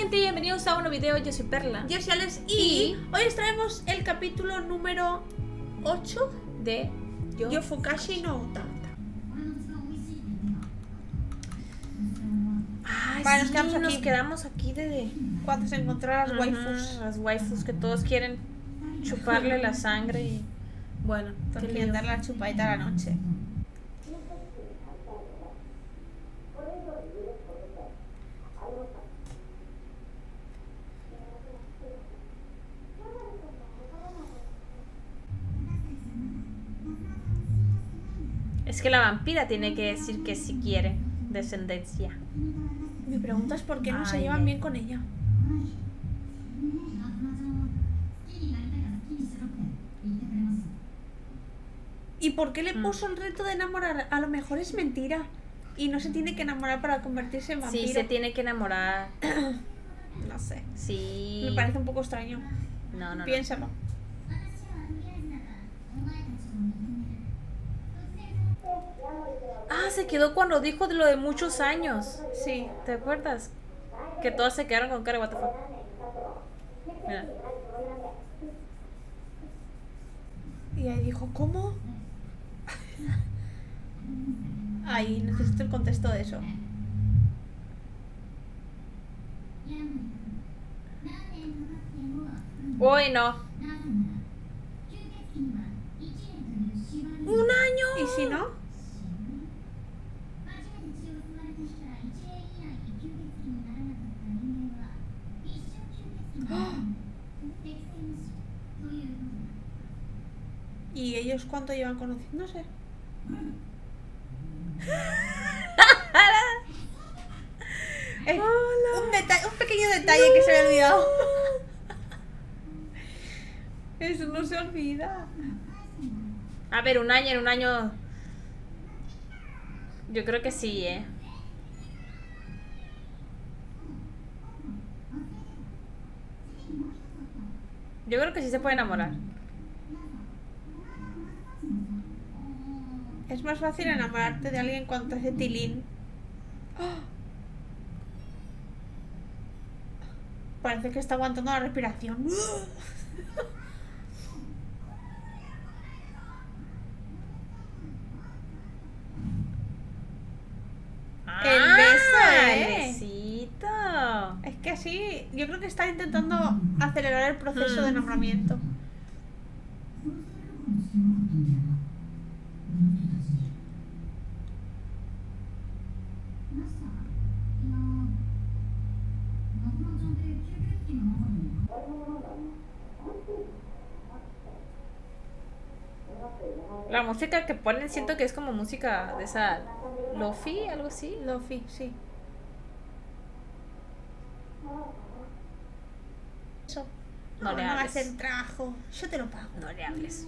gente, bienvenidos a un nuevo video. Yo soy Perla. Yo soy Alex y hoy les traemos el capítulo número 8 de Yofukashi no Uta. Ay, Vale, sí, nos quedamos aquí desde cuando se encontraron las waifus. Las waifus que todos quieren chuparle la sangre y... Bueno, quieren darle la chupadita a la noche. Es que la vampira tiene que decir que sí quiere descendencia. Mi pregunta es por qué no se llevan bien con ella. ¿Y por qué le puso el reto de enamorar? A lo mejor es mentira y no se tiene que enamorar para convertirse en vampiro. Sí, se tiene que enamorar. No sé. Sí. Me parece un poco extraño. No. Piénsalo. Ah, se quedó cuando dijo de lo de muchos años. Sí. ¿Te acuerdas? Que todos se quedaron con cara, what the fuck. Mira. Y ahí dijo, ¿cómo? Ahí necesito el contexto de eso. Uy, no. ¡Un año! ¿Y si no? ¡Oh! ¿Y ellos cuánto llevan conociéndose? Un pequeño detalle que se me ha olvidado. Eso no se olvida. A ver, un año, en un año... Yo creo que sí, Yo creo que sí se puede enamorar. Es más fácil enamorarte de alguien cuando te hace tilín. ¡Oh! Parece que está aguantando la respiración. El beso, besito. Es que sí, yo creo que está intentando acelerar el proceso de enamoramiento. La música que ponen siento que es como música de esa lofi, algo así. Lofi, sí. Eso. No le va a hables. hacer trabajo. Yo te lo pago. No le hables.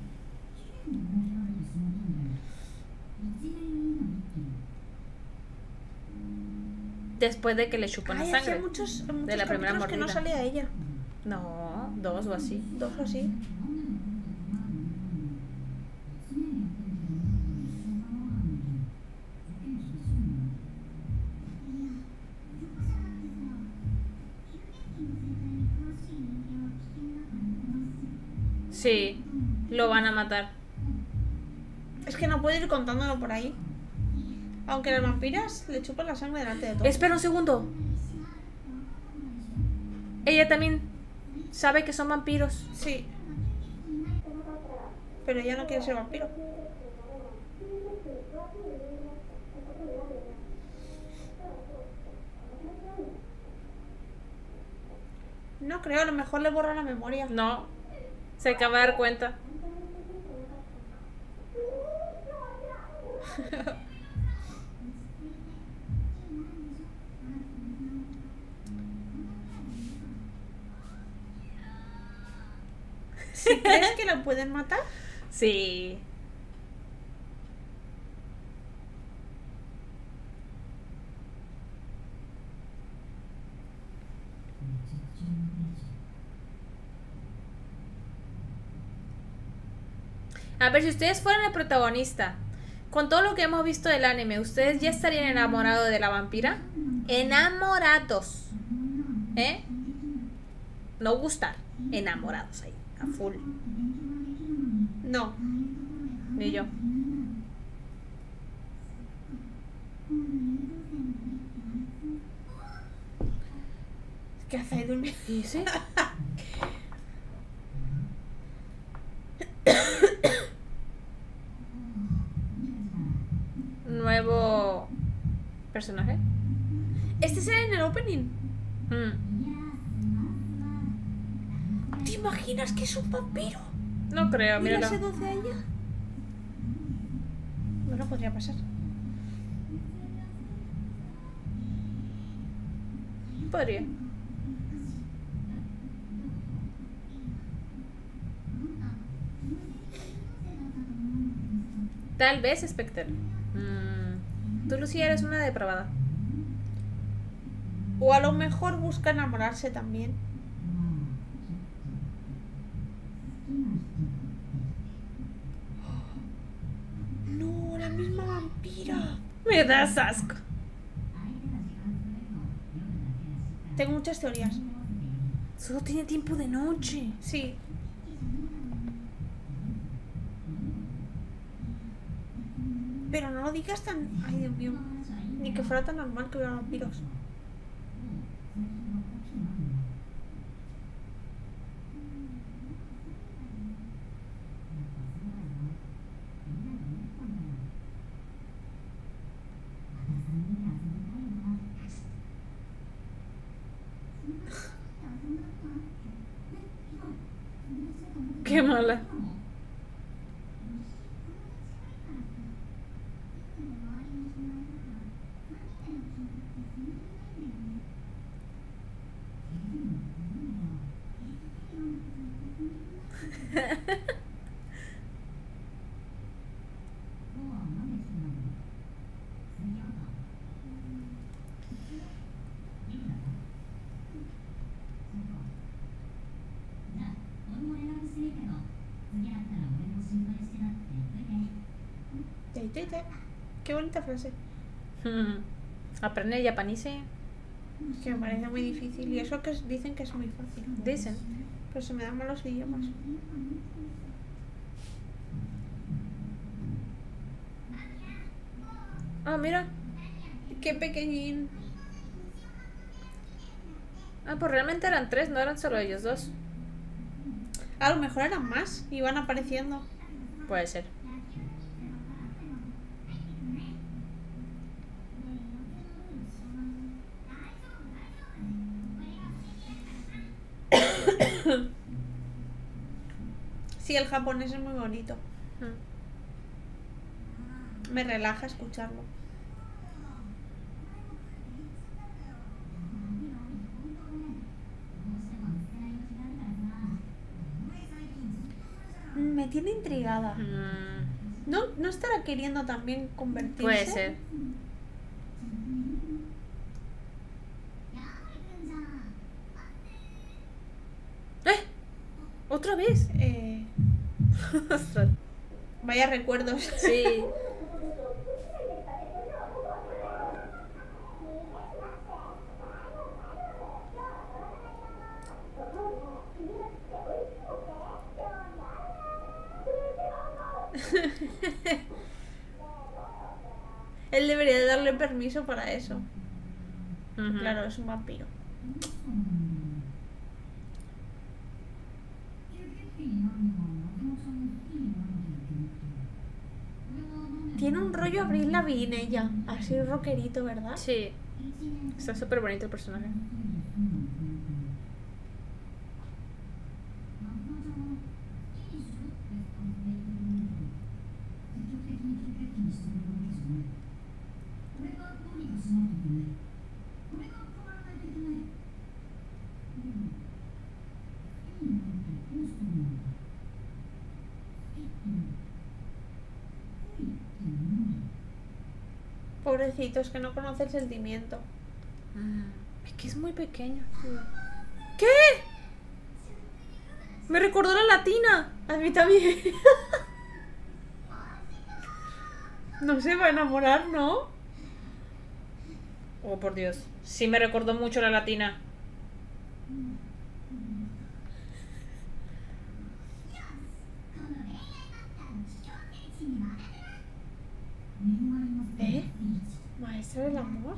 Después de que le chupan la sangre. Hacía muchos de la primera mordida. que no salía ella. No, 2 o así. 2 o así. Sí, lo van a matar. Es que no puede ir contándolo por ahí. Aunque las vampiras le chupan la sangre delante de todos. Espera un segundo. Ella también sabe que son vampiros. Sí. Pero ella no quiere ser vampiro. No creo, a lo mejor le borra la memoria. No, se acaba de dar cuenta. ¿Sí crees que la pueden matar? Sí. A ver, si ustedes fueran el protagonista, con todo lo que hemos visto del anime, ¿ustedes ya estarían enamorados de la vampira? Enamorados. ¿Eh? No gustar. Enamorados ahí. A full. No. Ni yo. ¿Qué hace ahí durmiendo? ¿Y sí? Nuevo personaje. Este será en el opening. Mm. ¿Te imaginas que es un vampiro? No creo, ¿Y la míralo. seduce a ella? Bueno, podría pasar. Podría. Tal vez Spectre. Tú, Lucía, eres una depravada. O a lo mejor busca enamorarse también. No, la misma vampira. Me das asco. Tengo muchas teorías. Solo tiene tiempo de noche. Sí. Pero no lo digas tan... Ay, Dios mío. Ni que fuera tan normal que hubiera vampiros. Qué mala. Qué bonita frase. Aprender japonés. Que me parece muy difícil. Y eso que dicen que es muy fácil. Dicen. Pero se me dan malos idiomas. Ah, mira. Qué pequeñín. Ah, pues realmente eran 3, no eran solo ellos 2. A lo mejor eran más y van apareciendo. Puede ser. Sí, el japonés es muy bonito. Me relaja escucharlo. Me tiene intrigada. ¿No estará queriendo también convertirse? Puede ser. ¿Otra vez? Ostras. Vaya recuerdos. Sí. Él debería de darle permiso para eso. Ujú. Claro, es un vampiro. Tiene un rollo Avril Lavigne ella. Así rockerito, ¿verdad? Sí. Está súper bonito el personaje. Pobrecito, es que no conoce el sentimiento. Es que es muy pequeño. ¿Qué? Me recordó la latina. A mí también. No se va a enamorar, ¿no? Oh, por Dios. Sí me recordó mucho la latina. ¿Eh? ¿Maestro del amor?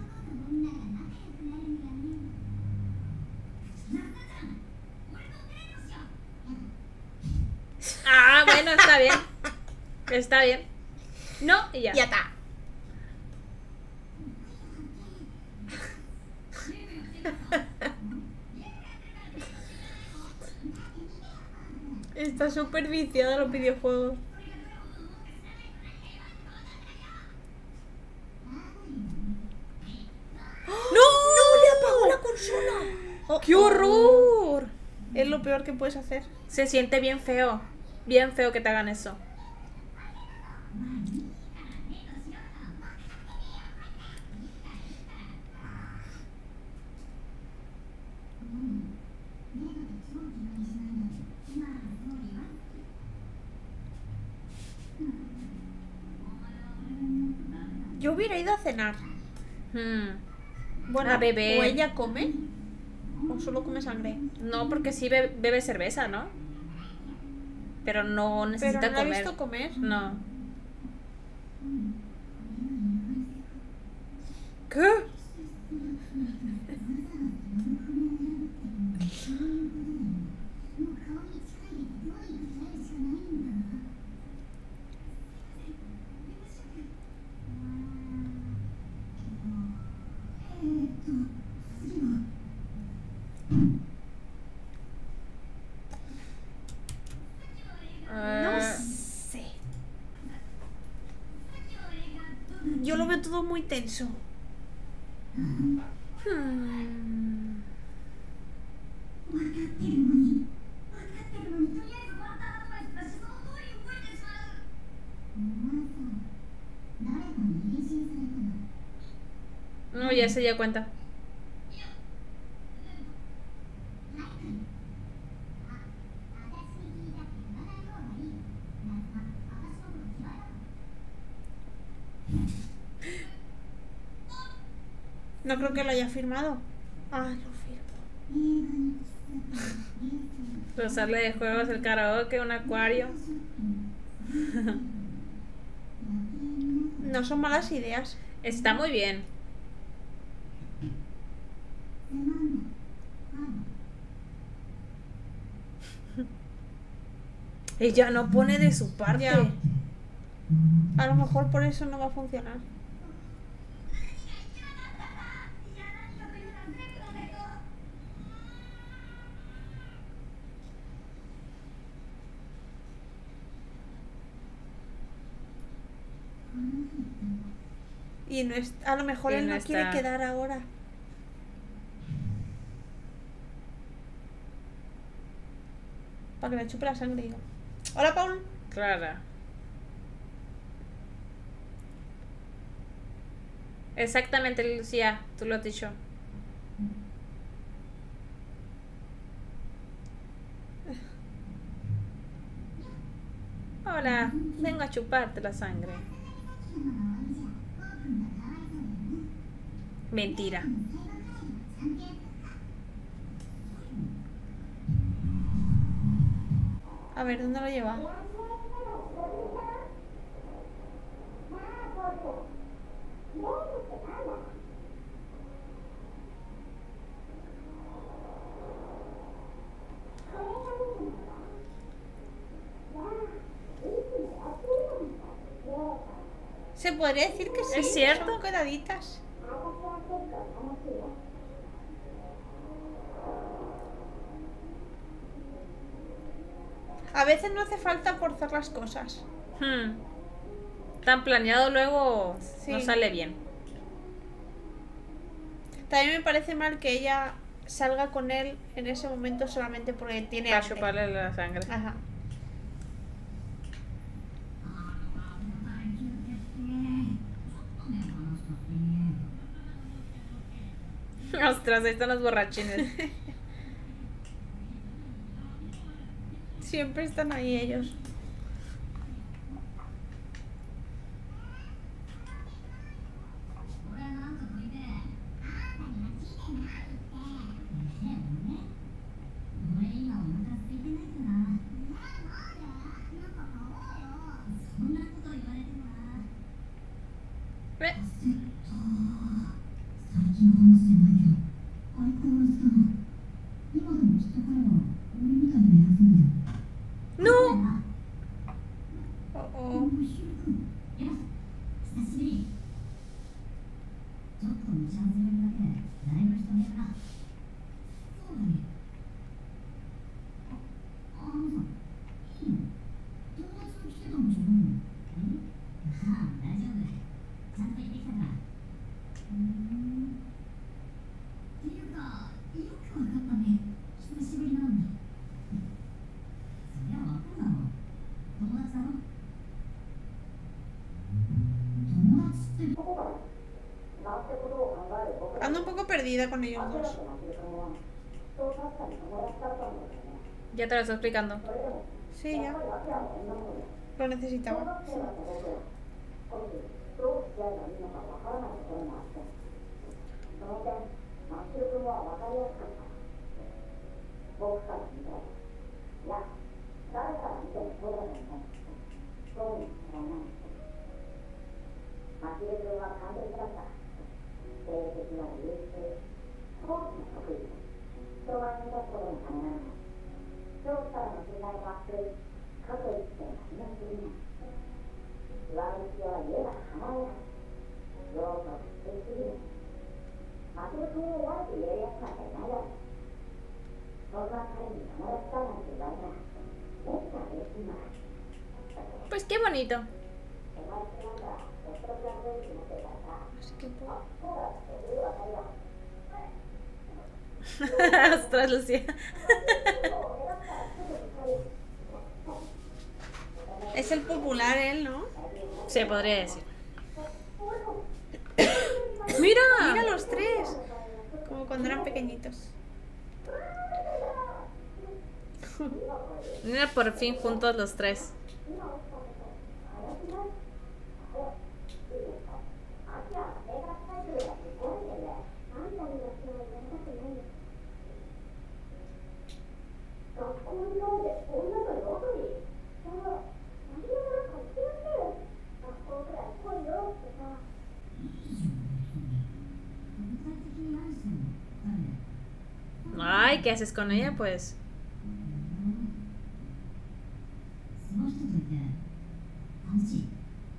Ah, bueno, está bien. Está bien. No, y ya. Ya está. Está súper viciada a los videojuegos. ¡No! ¡No! ¡Le apagó la consola! Oh, ¡Qué horror! Es lo peor que puedes hacer. Se siente bien feo. Bien feo que te hagan eso. Yo hubiera ido a cenar. Bueno, A beber. ¿o ella come? ¿O solo come sangre? No, porque sí bebe cerveza, ¿no? Pero no Pero necesita no la he comer. visto comer. No. ¿Qué? No sé. Yo lo veo todo muy tenso. No, ya se dio cuenta. No creo que lo haya firmado. Ah, lo firmo. Pero sale de juegos, el karaoke, un acuario. No son malas ideas. Está muy bien. Ella no pone de su parte. Ya. A lo mejor por eso no va a funcionar. Y no es, a lo mejor Y él no no quiere está. quedar ahora. Para que le chupe la sangre. Digo. Hola, Paul. Clara. Exactamente, Lucía, tú lo has dicho. Hola, vengo a chuparte la sangre. Mentira. A ver, ¿dónde lo lleva? Se podría decir que sí. ¿Es cierto? Son quedaditas. A veces no hace falta forzar las cosas. Tan planeado luego Sí. no sale bien. También me parece mal que ella salga con él en ese momento solamente porque tiene Para hambre. chuparle la sangre. Ajá. Ostras, ahí están los borrachines. Siempre están ahí ellos. despedida con ellos dos. Ya te lo estoy explicando. Sí, ya. Lo necesitaba. Pues qué bonito. Así que pues, Ostras, Lucía. es el popular él, ¿no? Se podría decir. ¡Mira! Mira los tres. Como cuando eran pequeñitos. Mira, por fin juntos los tres. Ay, ¿qué haces con ella? Pues その人といて楽しい。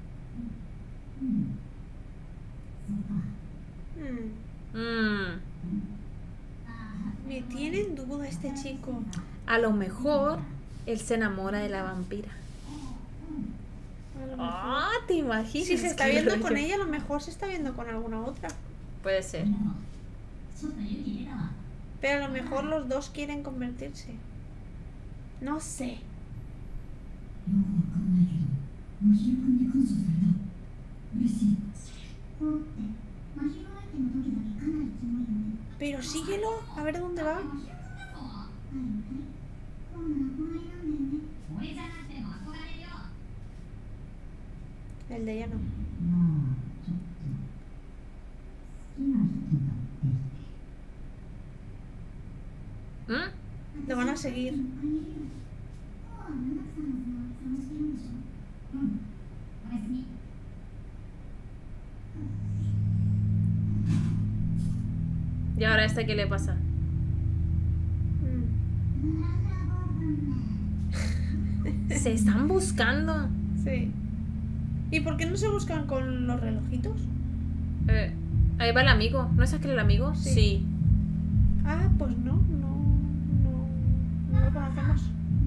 そうか。 mm, Me tiene en duda este chico. a lo mejor él se enamora de la vampira. A lo mejor. Ah, ¿te imaginas? Si se está Qué viendo rollo. con ella, a lo mejor se está viendo con alguna otra. Puede ser. ちょっと勇気入れたわ。 Pero a lo mejor los dos quieren convertirse. No sé. よくわかんないけど、真宙君に感謝された。嬉しい。そうって、真宙相手の時だけかなりキモいよね。 Pero síguelo, a ver dónde va. はいはい。今度の公園なんだよね。俺じゃなくても憧れるよ。 El de ella no. まあ、ちょっと好きな人だって言って。 ¿Mm? Lo van a seguir. ¿Y ahora este qué le pasa? Se están buscando. Sí. ¿Y por qué no se buscan con los relojitos? Ahí va el amigo. ¿No es aquel el amigo? Sí. Ah, pues no lo conocemos.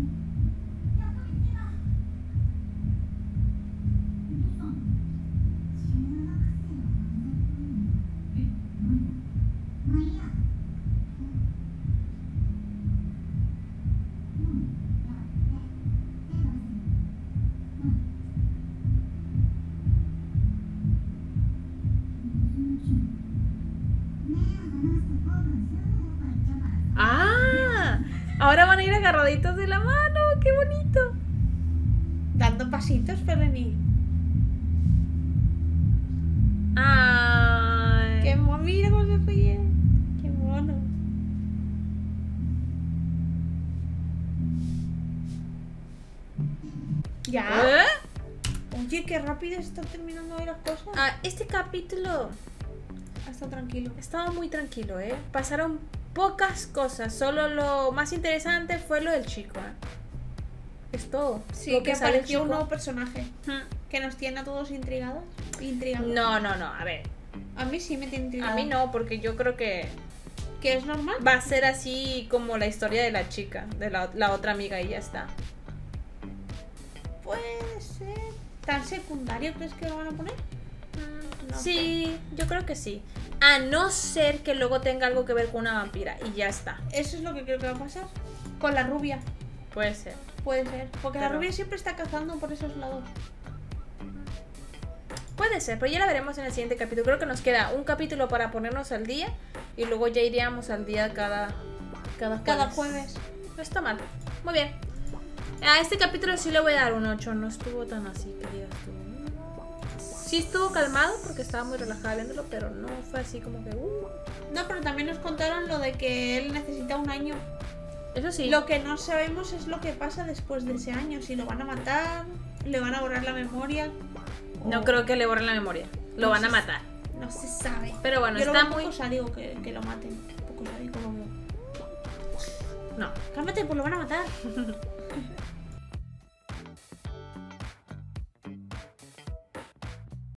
¡Ah! Ahora van a ir agarraditos de la mano. ¡Qué bonito! Dando pasitos, Feleni. ¡Ay! ¡Qué mono! Mira cómo se ríe. ¡Qué mono! ¿Ya? ¿Eh? Oye, qué rápido está terminando hoy las cosas. Ah, este capítulo Está tranquilo. estaba muy tranquilo, ¿eh? Pasaron pocas cosas. Solo lo más interesante fue lo del chico, ¿eh? Es todo. Sí, Lo que sale el apareció un chico. nuevo personaje Hmm. que nos tiene a todos intrigados. Intrigados. No, a ver. A mí sí me tiene intrigado. A mí no, porque yo creo que ¿Que es normal? va a ser así como la historia de la chica, de la otra amiga y ya está. Puede ser. ¿Tan secundario crees que lo van a poner? No Sí, yo creo que sí. A no ser que luego tenga algo que ver con una vampira y ya está. Eso es lo que creo que va a pasar. Con la rubia. Puede ser. Puede ser. Porque la Pero- rubia siempre está cazando por esos lados. Puede ser, pero ya la veremos en el siguiente capítulo. Creo que nos queda un capítulo para ponernos al día y luego ya iríamos al día cada jueves. No está mal. Muy bien. A este capítulo sí le voy a dar un 8. No estuvo tan así que digas tú. Sí estuvo calmado porque estaba muy relajada viéndolo, pero no fue así como que... No, pero también nos contaron lo de que él necesita un año. Eso sí. Lo que no sabemos es lo que pasa después de ese año. Si lo van a matar, le van a borrar la memoria. No creo que le borren la memoria. Lo van a matar. No se sabe. Pero bueno, yo está lo veo muy... poco sádico que lo maten. Poco sádico lo veo. No. Cálmate, pues lo van a matar.